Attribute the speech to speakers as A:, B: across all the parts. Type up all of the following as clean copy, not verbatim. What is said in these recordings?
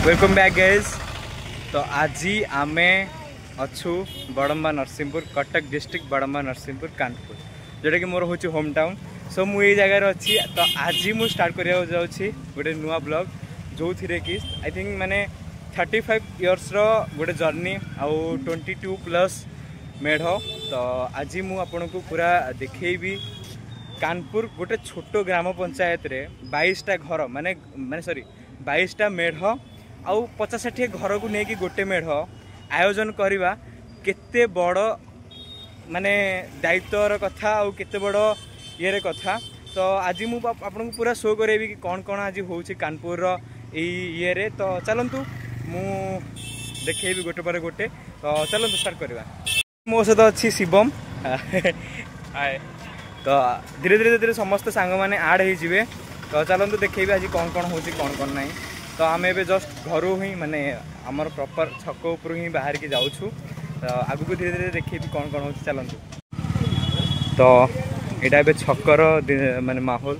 A: Welcome back guys. तो आज आमे अच्छु बड़म्बा नरसिंहपुर कटक डिस्ट्रिक्ट बड़म्बा नरसिंहपुर कानपुर जोटा कि मोर हूँ होम टाउन। सो मुझे जगार अच्छी तो आज मुझे स्टार्ट करा जाऊँगी गोटे नुआ ब्लॉग जो थी कि आई थिंक माने 35 इयर्स गोटे जर्नी आउ 22+ मेढ़। तो आज मुझे आपन को पूरा देखी कानपुर गोटे छोट ग्राम पंचायत रे 22टा घर माने माने सॉरी 22टा मेढ़ आउ 50-60 घर को लेकिन गोटे मेढ़ आयोजन करवा केते बड़ माने दायित्वर कथा आउ केते बड़ ये कथा। तो आज मुझे आपन को पूरा शो करेबी कि कौन कौन आज हो कानपुर ये रे। तो चलतु मु देखेबी गोटे पर गोटे। तो चलतु स्टार्ट करवा। मो सहित अच्छी शिवम हाय। तो धीरे धीरे धीरे समस्त सांग मैंने आड हो। तो चलतु देखेबी आज कौन कौन हो कौन नहीं। तो आम ए जस्ट घर ही माने आमर प्रॉपर छक उपर ही बाहर की जाऊँ। तो आगु को धीरे धीरे देखिए कौन कौन हो चलतु। तो यहाँ ए छकर माने माहौल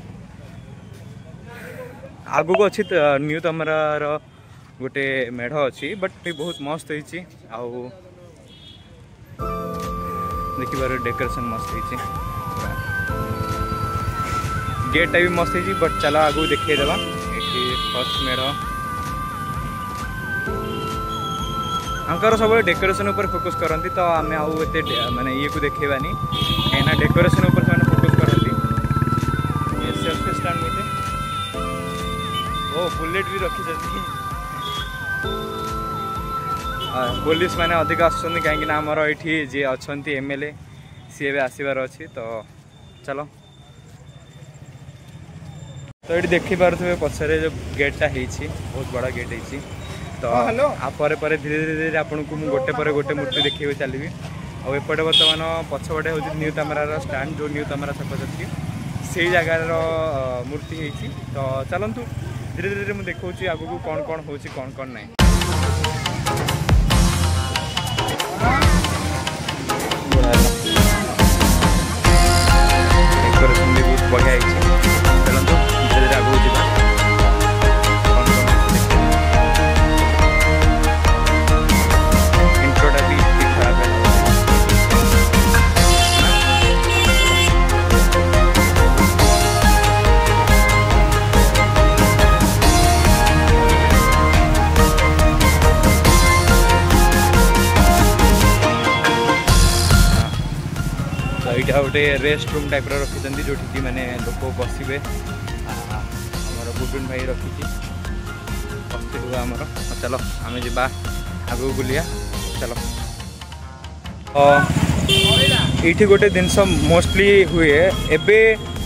A: आगु को अच्छी न्यू तमरार गोटे मेढ़ अच्छी बट बहुत मस्त होती देखिबार डेकोरेशन मस्त होती गेटा भी मस्त होती। बट चलो आगु देखा फर्स्ट मेढ़ आंकर सब डेकोरेशन ऊपर फोकस करती। तो आम आउ एते माने ये को देखेबानी कहीं डेकोरेशन ऊपर से फोकस करती। सेल्फी स्टैंड गोटे ओ बुलेट भी रखी पुलिस माने अधिक आसुँच कहीं आमर ये जी अच्छा एमएलए सी भी आसबार अच्छी। तो चलो तो ये देखिपे पछरे जो गेटा होती बहुत बड़ा गेट होती। तो आपर धीरे धीरे धीरे आपन को गोटे पर गोटे मूर्ति देखिए चलिए। आउपटे बर्तमान पछपटे हूँ न्यू तमरार स्टैंड जो न्यू तमरा छक अच्छी से जगार मूर्ति होती। तो चलतु धीरे धीरे मुझे देखा आगू कौन कौन हो कौन नहीं। डेकोरेशन भी बहुत बढ़िया चलतु धीरे धीरे आगू जा। यहाँ गोटे रेस्ट रूम टाइप रखी जो मैंने लोक बसवे आमर बुडुन भाई रखी आमर। चलो आम जा आगू बुलिया चलो। ये गोटे जिनस मोस्टली हुए एबे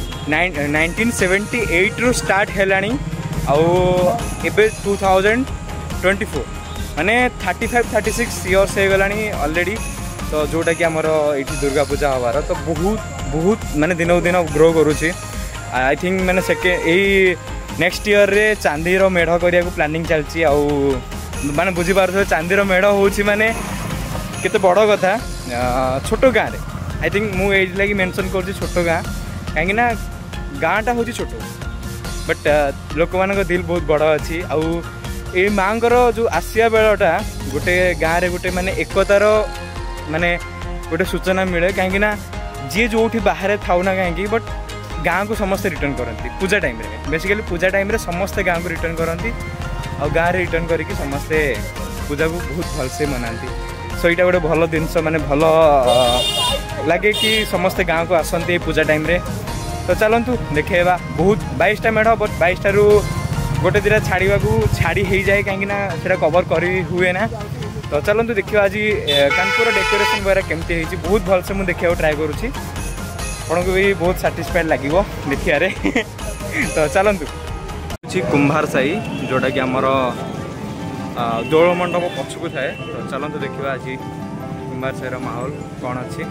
A: 1978 रु स्टार्ट है आबे 2024 माने 35-36 इयर्स हो गला ऑलरेडी। तो जोटा कि आमर ये दुर्गा पूजा हबार तो बहुत माने दिन दिन ग्रो करुँची। आई थिंक मैंने यही नेक्स्ट ईयर रे चांदीर मेढ़ करने को प्लानिंग चलती। माने बुझीपार चांदीर मेढ़ हूँ माने केते बड़ कथा छोट गाँव में। आई थिंक मुझे लगी मेंशन कर छोट गाँ कहीं गाँटा हूँ छोट बट लोक मान दिल बहुत बड़ अच्छी। आउ ये माँ जो आसिया बेलटा गोटे गाँव में गोटे माने एकतार माने गोटे सूचना मिले कहीं जी जो बाहर थाउ ना कहीं बट गाँव को समस्ते रिटर्न करती पूजा टाइम रे। बेसिकली पूजा टाइम रे समस्ते गाँव को रिटर्न करती और गाँव रिटर्न करके समस्ते पूजा को बहुत भलसे मनाती। सो यहाँ गोटे भल जिनस माने भल लगे कि समस्ते गाँव को आसती पूजा टाइम रे। तो चलतु देखेबा बहुत 22टा मेढ़ बट 22टा गोटे दिटा छाड़ी हो जाए कहीं कवर कर हुए ना। तो चलतु देखिए आज कानपुर डेकोरेशन वगैरह केमती होती बहुत भलसे मुझे देखा ट्राए करुँची आपन को भी बहुत सैटिस्फाइड लगे देखिए। तो चलतु कुंभार साई जोटा कि आमर दोल मंडप पछकू थाए। तो चलतु देखा आज कुंभार साईर माहौल कौन अच्छी।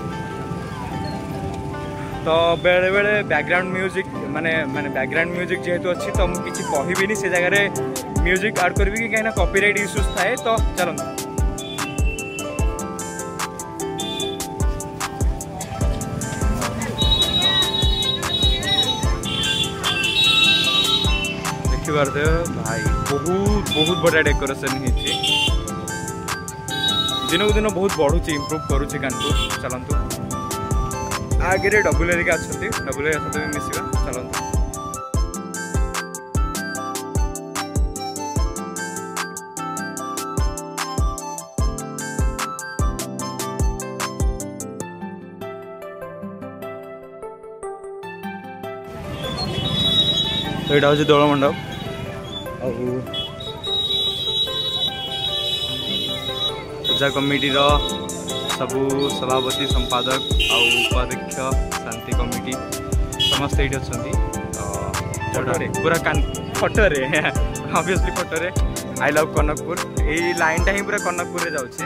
A: तो बेले बेले बैकग्राउंड म्यूजिक माने बैकग्राउंड म्यूजिक जेहेतु अच्छी तो मुझे किसी कहबी से जगह म्यूजिक ऐड करी कि कहीं कॉपीराइट इश्यूज थाए। तो चलतु देखिए भाई बहुत बहुत बढ़िया डेकोरेशन होती दिन को दिन बहुत बढ़ुची इम्प्रूव करुच्ची कानपुर चलतु आगे डबुल एरिका अच्छा डबुल एरिया सहित भी मिसवा चलतु तो यहाँ हूँ दोल मंडप पूजा कमिटी सबू सभापति संपादक उपाध्यक्ष शांति कमिटी समस्त ये अच्छा पूरा फटोरे ऑब्वियसली फटोरे आई लव कनकपुर यही लाइन ही पूरा कनकपुर जाऊे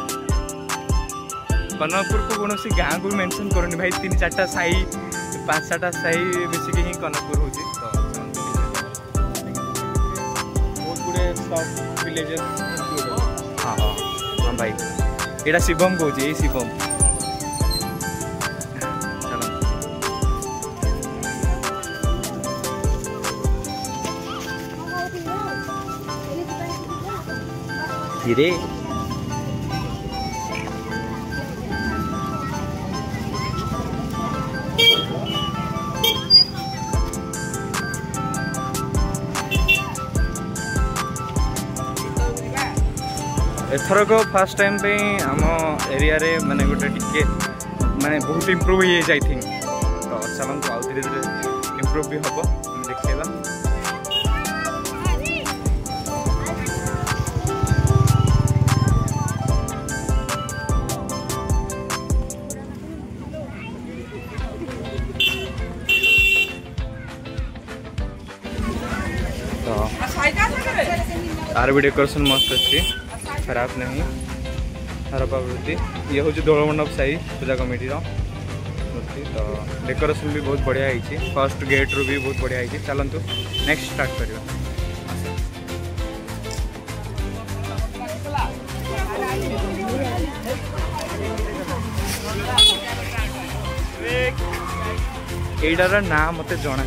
A: कनकपुर को कौन गाँ को मेंशन करूनी भाई 3-4टा साई 5-6टा साई मिसिक ही कनकपुर हो हाँ हाँ हाँ भाई यहाँ शिवम कौच यही शिवम धीरे एथरक फास्ट टाइम पे आम एरिया रे माने गोटे टिके माने बहुत इम्प्रूव हो जाए थिंक तो चलते आउ धीरे धीरे इम्प्रूव भी हम देखा तो तार भी डेकोरेशन मस्त अच्छी खराब नहीं खराब आवृत्ति ये हूँ दोल मंडप साई पूजा कमिटी मूर्ति तो डेकोरेशन भी बहुत बढ़िया है फर्स्ट गेट रू भी बहुत बढ़िया है चलतु नेक्स्ट स्टार्ट करियो एटार ना मते जଣା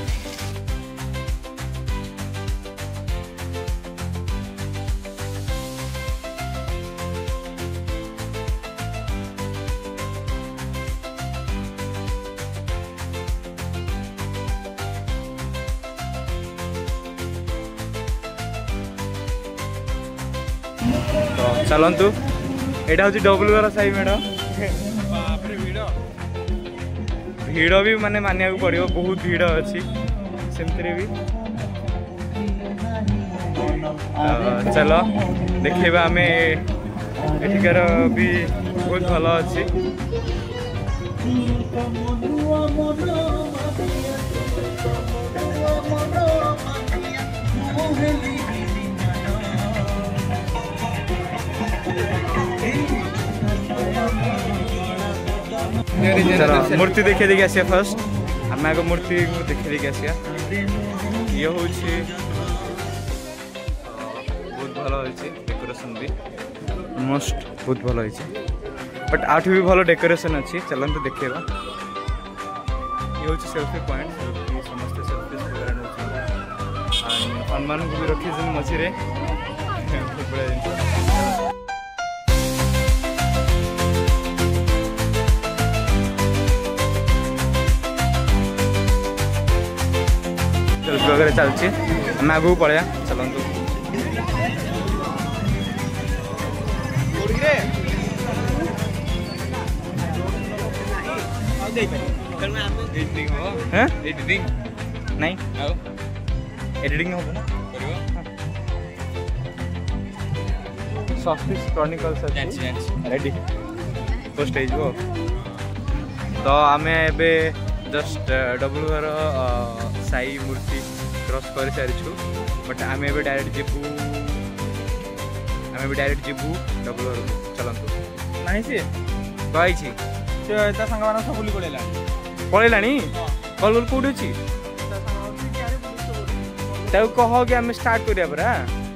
A: तो चलतु यहाँ हूँ डबल वाला साई मैडम भीड़ भी माने मानिया पड़ो बहुत भीड़ अच्छी सेमती भी चलो देखा आम एठिकार भी बहुत भल अच्छी मूर्ति देखे देखिए आसिया फर्स्ट आम आगे मूर्ति देखे देखिए आसिया ये हूँ बहुत भल होती डेकोरेशन भी मोस्ट बहुत भल होती बट आठ भी भल डेकोरेशन अच्छी चलते देखा ये हूँ सेल्फी पॉइंट समस्त सेल्फी हनुमान को भी रखी मझे बहुत बड़ा सेल्फी वगैरह चलती आम आगू पड़ा चलतु नहीं एडिटिंग हम ना सस्टिस क्रॉनिकल्स रेडी स्टेज वो तो आम ए जस्ट डबल साई मूर्ति क्रॉस कर सारी बट आम ए डायरेक्ट जीवु डबल चलतु नहीं सी कही सांग सब बुली पलैला कल कौट अच्छी कह कि आम स्टार्ट करिया परा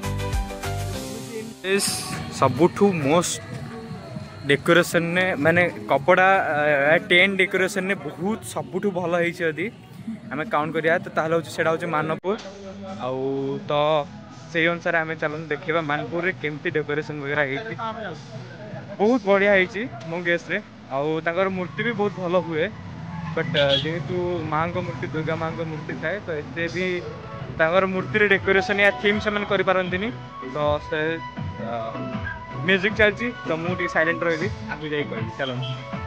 A: सबुठू मोस्ट डेकोरेशन ने माने कपड़ा टेंट डेकोरेशन ने बहुत सबुठू भल होती आम काउंट करिया तो ताहले हूँ सेटा हूँ मानपुर आउ तो से अनुसार आम चलते देखा मानपुर केमती डेकोरेशन वगैरह होती बहुत बढ़िया होती मो गेस रे आउर मूर्ति भी बहुत भल हुए बट जेहेतु माँ को मूर्ति दुर्गा माँ को मूर्ति थाए तो एते भी तांगर मूर्ति डेकोरेशन या थीम से मैंने करें तो से म्यूजिक चलती तो मुझे साइलेंट रही आगे जाइए कह चलो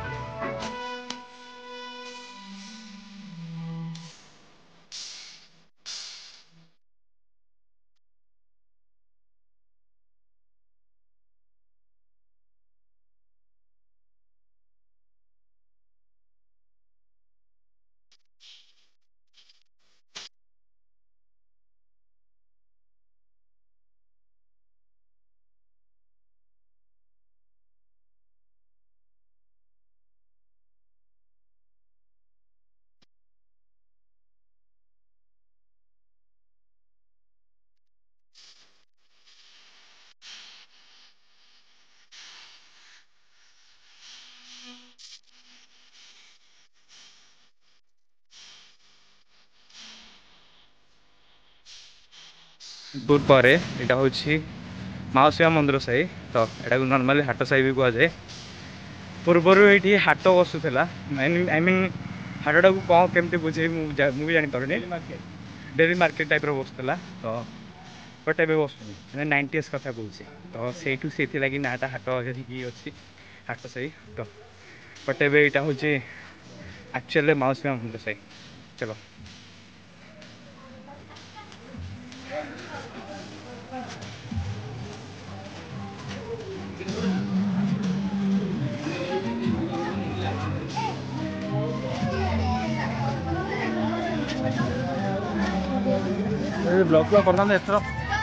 A: दूर पर यहाँ हूँ माउसिया मंदिर साही तो यहाँ नॉर्मली हाट साही भी कह जाए पूर्वर ये हाट बसुला आई मीन हाटा को कौन केमती बुझे मुझे जानी डेली मार्केट टाइप बसुला तो बट ए बस 90s कथा कहे तो से लगी नाटा हाट अच्छी हाट साही तो बट एटा हूँ एक्चुअली माउसिया मंदिर साही चलो
B: ब्लॉग ब्लॉग करना एथर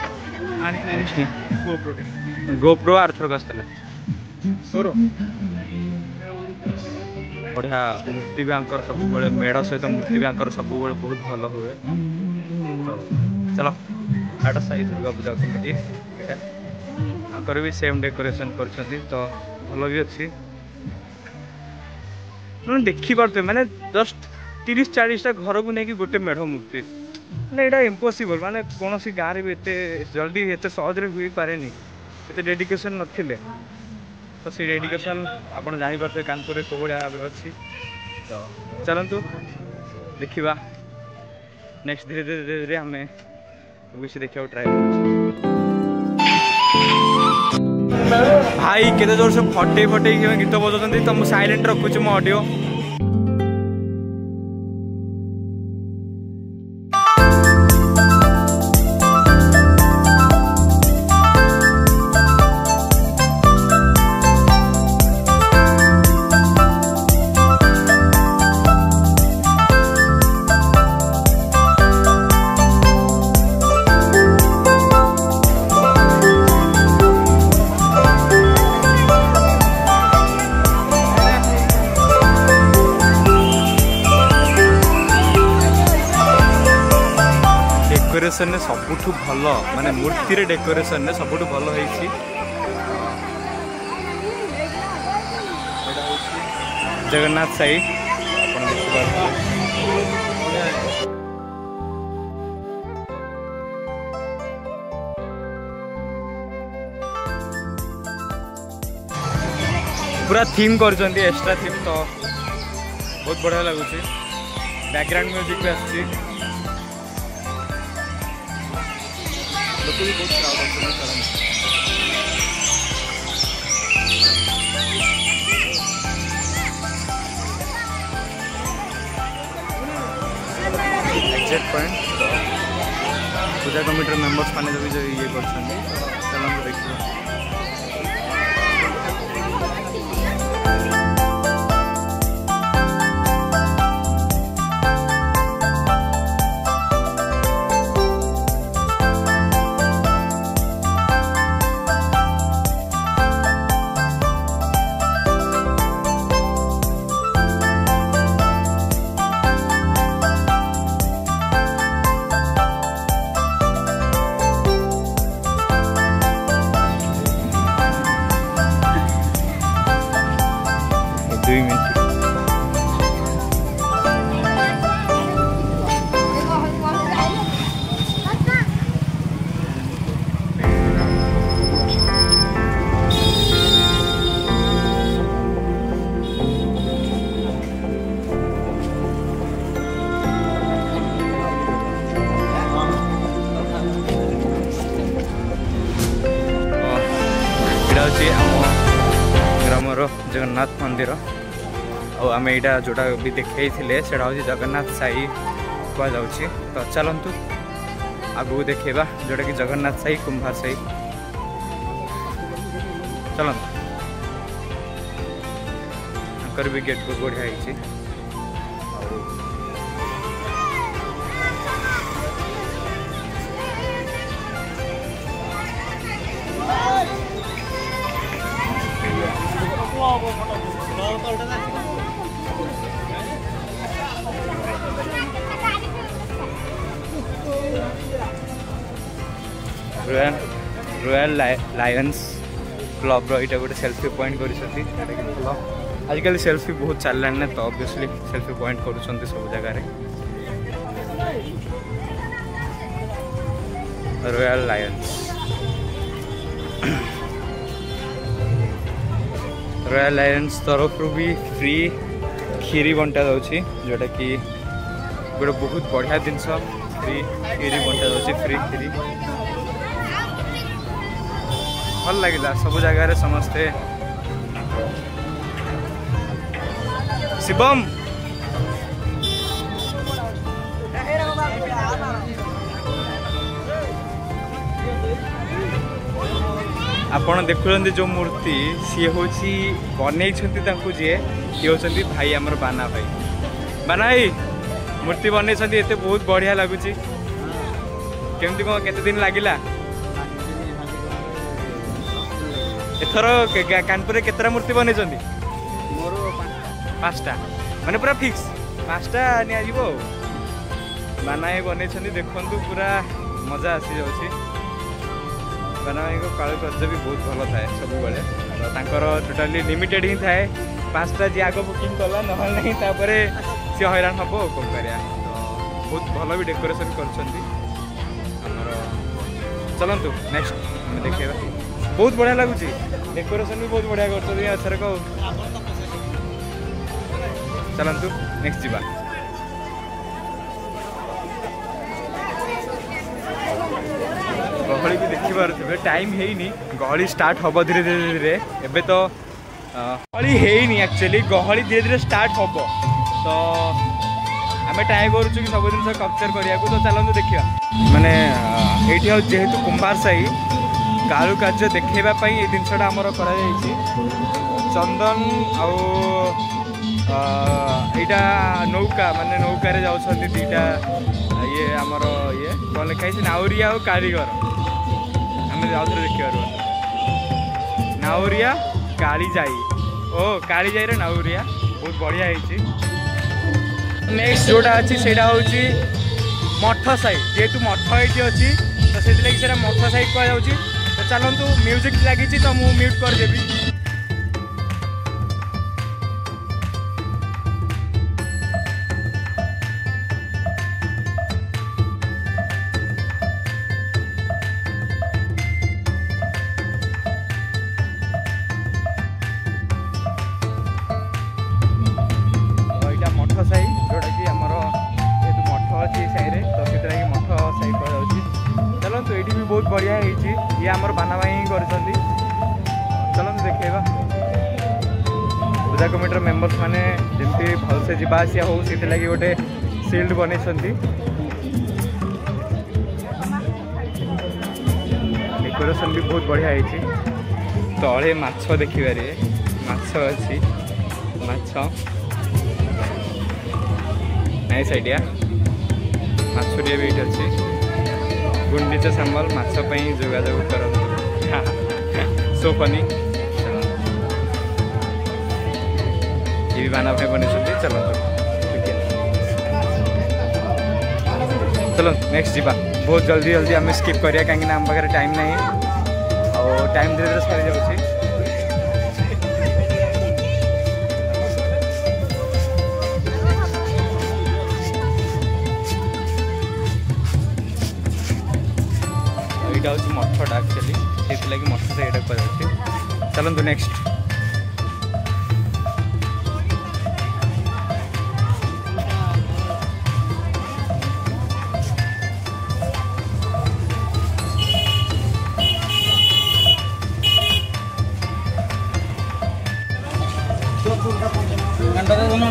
A: गोप्रो आर्थर बढ़िया मूर्ति भी सब मेढ़ सहित मूर्ति भी सब बहुत भल हुए चलो हाट साई दुर्गा पूजा कमिटी भी सेम डेकोरेशन कर तो भल भी अच्छी देखिपे मैंने जस्ट 30-40 घर को लेकिन गोटे मेढ़ मूर्ति मैंने इम्पॉसिबल माने कौन सी गाँव भी एत जल्दी एत सहज हो पारे एत डेडिकेशन नथिले तो से डेडिकेशन आप जापर कानपुर कौ भाया अच्छी तो चलतु देखा नेक्स्ट धीरे धीरे धीरे धीरे आम किसी देखा ट्राए भाई केते जोर से फटे फटे गीत बजाते तो मुझे साइलेंट रखुच मो ऑडियो डेकोरेशन सबुठ भल माने मूर्ति रे डेकोरेशन सबुठ भल होइछि जगन्नाथ साई अपन पूरा थीम करछन्ती एक्स्ट्रा थीम तो बहुत बढ़िया लगुछि बैकग्राउंड म्यूजिक भी आछि लोग भी बहुत crowd exact point puja committee members मैंने भी जो ये कर देखिए हूँ आम ग्रामर जगन्नाथ मंदिर आम यहाँ जोटा भी देखते से हूँ जगन्नाथ साई कहुच्छी। तो चलतु आगू देखा जोटा कि जगन्नाथ साई कुंभार साई चलते भी गेट को बढ़िया है। रॉयल लायंस क्लब रो गोटे सेल्फी पॉइंट कर आजिकल सेल्फी बहुत चलला ना तो ऑब्वियसली सेल्फी पॉइंट कर सब जगह रॉयल लायंस रॉयल लायंस तरफ भी फ्री खीरी बंटा जाऊँगी जोटा कि गोटे बहुत बढ़िया जिनस फ्री खीरी बंटा जाऊँगी फ्री खीरी भल लगे सब जगह समस्ते शिवम आपण देखुं जो मूर्ति सी हूँ बनई जी होती भाई आमर बाना भाई मूर्ति बनई एत बहुत बढ़िया लगुच केमती कौन केते दिन लगिला एथर कानपुर केतरा मूर्ति बनई पाँचटा माने पूरा फिक्स पाँचटा नियो बाना भाई बनई देखु पूरा मजा आसी जाऊँगी बाना भाई को कारुकार्य भी बहुत भल थाए सब बेले टोटाली लिमिटेड ही थाए पाँचटा जी आग बुकिंग कला ना सी हैरान हम कौन कर बहुत भल भी डेकोरेशन कर चलतु नेक्स्ट देखा बहुत बढ़िया लगुच डेकोरेशन भी बहुत बढ़िया कर चलतु नेक्स्ट जीवा गहली भी देखी पारे टाइम है गहली स्टार्ट हम धीरे धीरे धीरे एबे तो गहली है एक्चुअली गहली धीरे धीरे स्टार्ट हम तो आम ट्राए करूँ कि सब जिन कैप्चर करने को तो चलते देखा माने ये जेहेतु कुंभार साई कारुकार्य देखा ये जिनसा आमर कर चंदन आईटा नौका माने नौकार जाऊँ दीटा ये आमर ये कौन लिखाई नाउरिया और कारीगर आम जाऊ देखा नाउरिया कालीजाई ओ कालीजाई नाउरिया बहुत बढ़िया है। नेक्स्ट जोटा अच्छी से हूँ मठ साई जेहेतु मठ ये अच्छी तो से मठ साई कह तो चलतु म्यूजिक लगी तो मुझे म्यूट करदेवी मठ साई जोटा कि आमर जेहतु मठ अच्छी साई तो से मठ साई कह चलते ये भी बहुत बढ़िया है ये आमर बाना भाई कर चलते देखा पूजा कमिटर मेंबर्स माने जमी भलसे जावा आसिया हो लगी गोटे सिल्ड बन डेकोरेशन भी बहुत बढ़िया है तले माछ देखिपारे माछ अच्छी माछ नाइस आइडिया माछुरिया भी ये अच्छी गुंडीचा सांबल माछपाई जोगाजोग कर सो फनी ये भी बाना भाई बनी चलो नेक्स्ट जीवा बहुत जल्दी जल्दी आम स्किप करिया कहीं आम पाखे टाइम नहीं और टाइम धीरे धीरे सरी जाऊँगी यहाँ मठटा एक्चुअली से लगी मठ से यहाँ कह चलते नेक्स्ट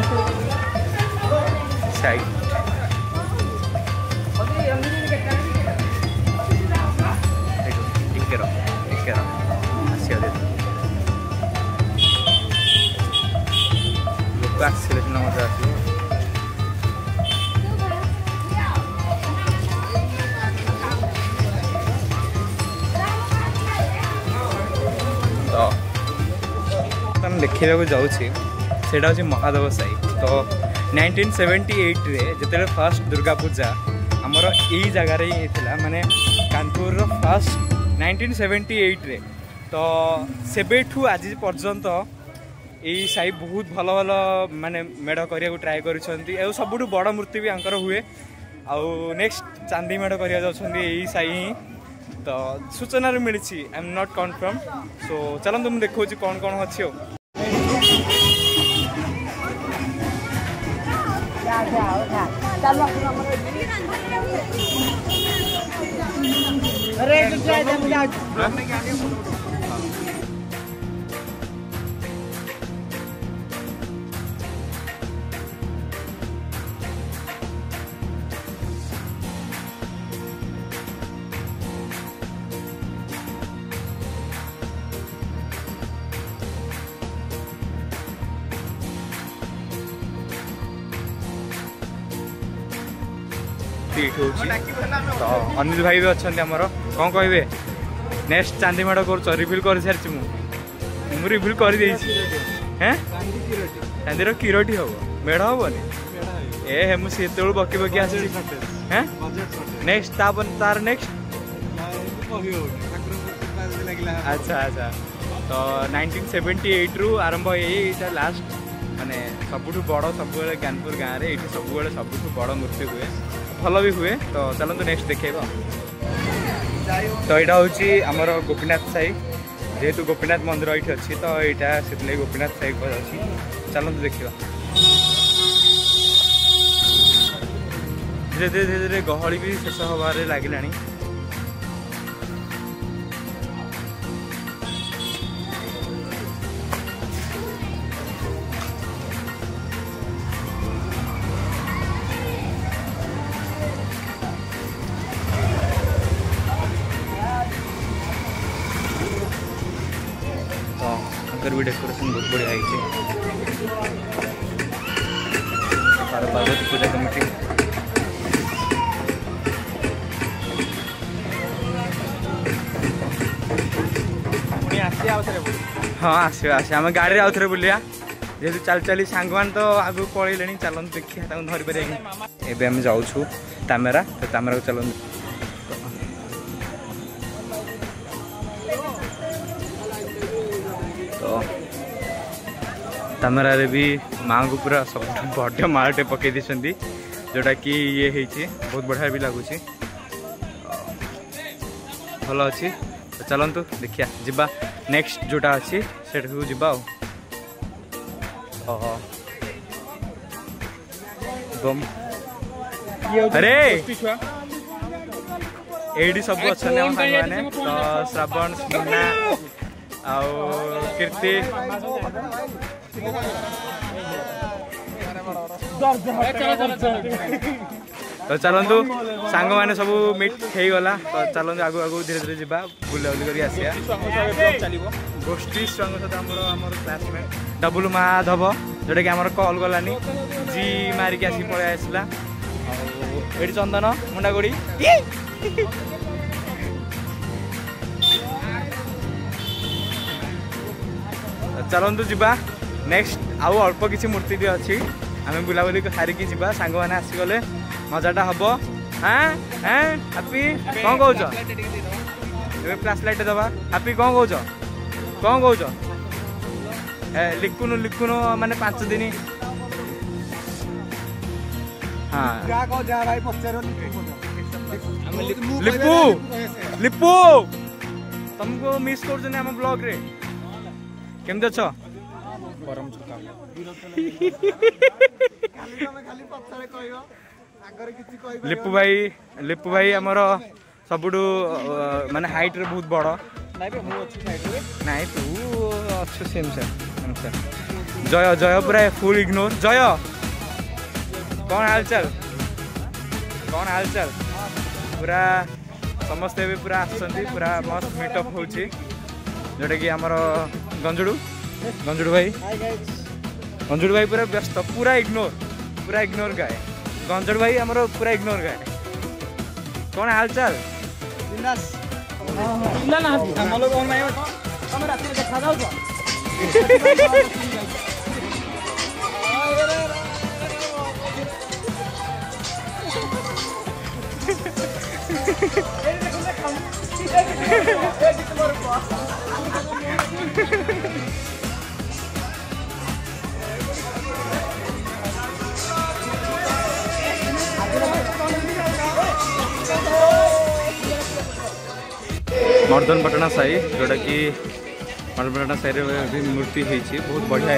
A: साइड ଟିକେ ଆସିବା ଲୋକ ଆସିଲେ ସିନା ମଜା ଆସିବ। ତ ଆମେ ଦେଖିବାକୁ ଯାଉଛି ସେଇଟା ହେଉଛି ମହାଦେବ ସାହି। ତ 1978 ଯେତେବେଳେ ଫାଷ୍ଟ ଦୁର୍ଗା ପୂଜା ଆମର ଏଇ ଜାଗାରେ ହିଁ ହେଇଥିଲା, ମାନେ କାନପୁରର ଫାଷ୍ଟ 1978 ତ ସେବେଠୁ ଆଜି ପର୍ଯ୍ୟନ୍ତ ଏଇ ସାହି ବହୁତ ଭଲ ଭଲ ମାନେ ମେଢ଼ କରିବାକୁ ଟ୍ରାଏ କରିଛନ୍ତି। ଆଉ ସବୁଠୁ ବଡ଼ ମୂର୍ତ୍ତି ବି ଆଙ୍କର ହୁଏ। ଆଉ ନେକ୍ସଟ ଚାନ୍ଦି ମେଢ଼ କରିବାକୁ ଯାଉଛନ୍ତି ଏଇ ସାହି ହିଁ। ତ ସୂଚନାରୁ ମିଳିଛି, I am not confirm. So ଚାଲନ୍ତୁ ମୁଁ ଦେଖାଉଛି କ'ଣ କ'ଣ ଅଛି ଆଉ। तो अनिल भाई भी अच्छा आमर कौन कहे नेक्स्ट चांदी मेढ़ कर रिविल कर सारी मुझे रिविल कर चांदी किरोटी हम मेढ़ हेनी ए मुझे बकी बकी आस नेक्स्ट तार नेक्स्ट अच्छा अच्छा तो 1978 रु आरंभ ये लास्ट माने सबुठ बड़ सब ज्ञानपुर गाँव में ये सब सबुठ बड़ मूर्ति हुए भल भी हुए। तो चलते नेक्स्ट देखा। तो यहाँ हूँ आमर गोपीनाथ साई जेहेतु गोपीनाथ मंदिर ये अच्छी तो यहाँ से गोपीनाथ साई कह चलते देखा। धीरे धीरे धीरे धीरे गहली भी शेष हबार लगिला। भी डेकोरेशन बहुत बढ़िया है। पार्वती पूजा कमिटी हाँ आस आम गाड़ी आउ थे बुलिया जेहतु चल चली सांग मान तो आगु पलैले चलते देखिए धरी पारे एवं आम जाऊँ तामेरा तो तामेरा को चलते तामेरा रे भी माँ को पूरा सब बड़ मालटे पकई दी जोटा कि ये बहुत बढ़िया भी लगुच भल अच्छी। तो चलतु देखिया जिबा नेक्स्ट जोटा अच्छी से जीवा अरे ये सब अच्छा मैंने तो श्रावण मुन्ना आउ कीर्ति तो चलतु सांग मैंने सब मीट हो गला। तो चलते आगु आगु धीरे धीरे जावा बुलाबुली कर गोष्ठी स्वांग सहित क्लासमेट डबुल माधव जोटा कि आमर कल गलानी जी मारिक आसिक पलि आसला। ये चंदन मुंडागुड़ी चलतु जावा नेक्स्ट आउ अल्प किसी मूर्ति टी अच्छी आम बुलाबुली सारिकी जावा सांग मैंने आसीगले मजाटा हम। हाँ हाँ हापी कौन कौच फ्लैश लाइट दबा हापी कौन कौच कौन कौच लिखुनु लिखुनु माने 5 दिन हाँ लिपू लिपू तुमको मिस कर ब्लॉग रे केमती अच्छ लिपू भाई आमर सबुठू माने हाइट रे बहुत बड़ नाई तू अच्छे सेम जय जय पूरा फुल इग्नोर जय कौन हालचाल पूरा समस्ते भी पूरा आसछंती पूरा मस्त मीटअप होची जोटा कि आमर गंजुड़ू भाई पूरा व्यस्त पूरा इग्नोर गाए गंजुड़ भाई आमर पूरा इग्नोर गाए कौन हालचाल मर्दन पटना साई जोटा कि मर्दन पटना साई भी मूर्ति होती बहुत बढ़िया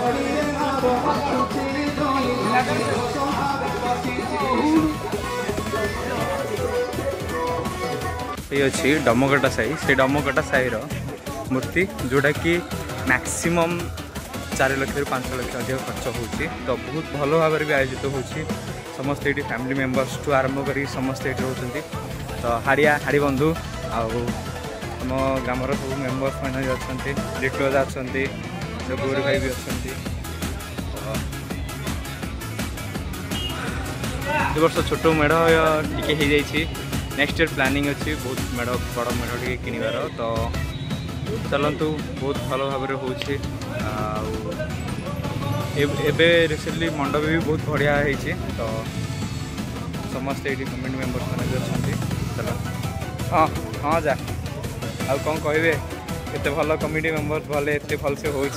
A: ये अच्छी डमकटा साई से डमकटा साई मूर्ति जोटा कि मैक्सिमम 4 लाख रु 5 लाख अधिक खर्च होती तो बहुत भल भाव भी आयोजित होती समस्ते ये फैमिली मेम्बर्स ठू आरंभ कर समस्ते ये रोचते तो हाड़ी बंधु आम ग्रामर सब मेम्बर्स मैंने अच्छा रिक्लोज अच्छा गौरी भाई भी अच्छा वर्ष छोट मेढ़ टी नेक्स्ट ईयर प्लानिंग अच्छी बहुत मेढ़ बड़ मेढ़ टे किणवार तो चलतु बहुत भल भाव होबे रिसेंटली मंडप भी बहुत बढ़िया होती तो समस्ते ये कमिटी मेम्बर्स मैंने भी अच्छा चलो हाँ हाँ जा आ कौन कहे केते भल कमिटी मेम्बर्स भले एत भल से हो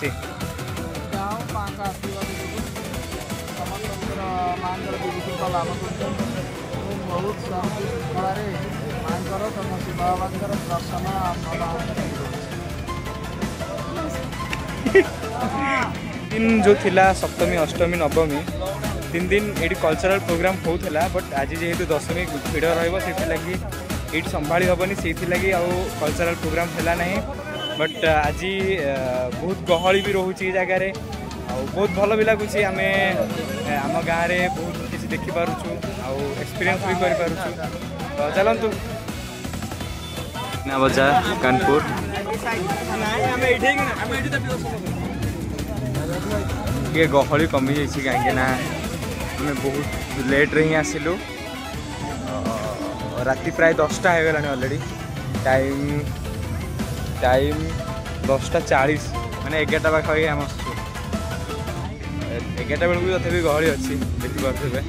A: दिन जो थिला सप्तमी अष्टमी नवमी 3 दिन ये कल्चरल प्रोग्राम होता बट आज जेहेतु दशमी भिड़ रही ये संभाली हेनी से कल्चरल प्रोग्राम है ना बट आज बहुत गहली भी रोचे जगार बहुत भल भी लगुच आम आम गाँव में बहुत किसी देखिपुँ एक्सपीरियंस भी करूँ तो चलतु बजार कानपुर ये गहली कमी जाइए कहीं आम बहुत लेट्रे ही आसिलु राति प्राय 10टा हो गलानी ऑलरेडी टाइम 10:40 माने 11टा पाखापाखि आम 11टा बेलू तथापि गहली अच्छी देखिपे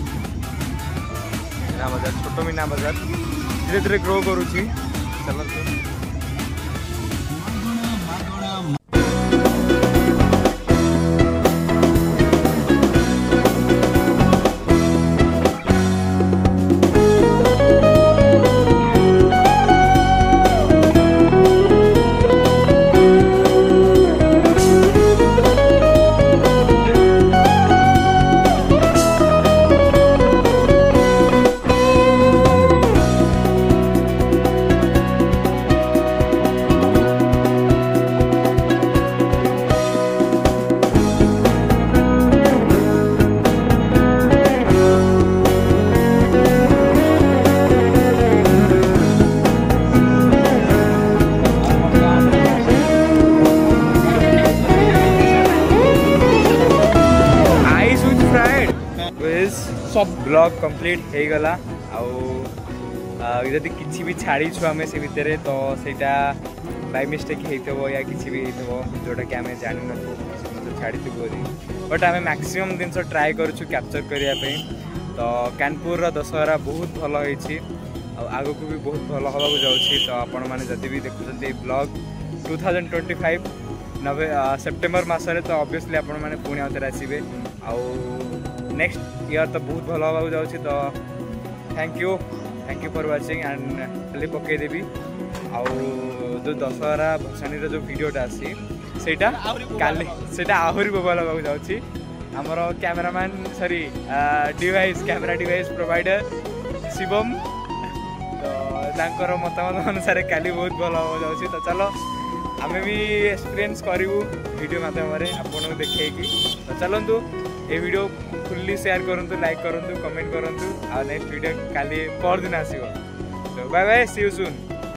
A: मीना बजार छोट मीना बजार धीरे धीरे ग्रो करुच्ची चलते सब ब्लॉग कंप्लीट हो गला आदि किसी भी छाड़ी आम से भितर तो सहीटा बाय मिस्टेक हो या किसी भी जोटा कि आम जान छाड़ी बट आम मैक्सिमम जिन ट्राए करूँ कैप्चर करने तो कानपुर दशहरा बहुत भल होती आग को भी बहुत भल हवा जाऊँगी तो आपण मैंने जब भी देखुं ब्लॉग 2025 सेप्टेम्बर मसरे तो ऑब्वियसली आपण मैंने पुणी आउे आसवे नेक्स्ट ईयर तो बहुत भल हवा जाऊँगी तो thank you for watching and खाली पकईदेवी जो दशहरा भसानी जो वीडियोटा आसी सेटा काली सेटा आहरी भल हवा जाऊँगी आमर cameraman sorry device camera device provider Shivam तो तांकर मतामत अनुसार काली बहुत भल हवा जाऊँगी तो चलो आम भी एक्सपीरियंस करूँ वीडियो माध्यम आपको देखी तो चलतु ये वीडियो फुल्ली शेयर करूँ लाइक करूँ कमेंट करूँ आ नेक्स्ट वीडियो काली पर दिन आसो तो bye bye see you soon.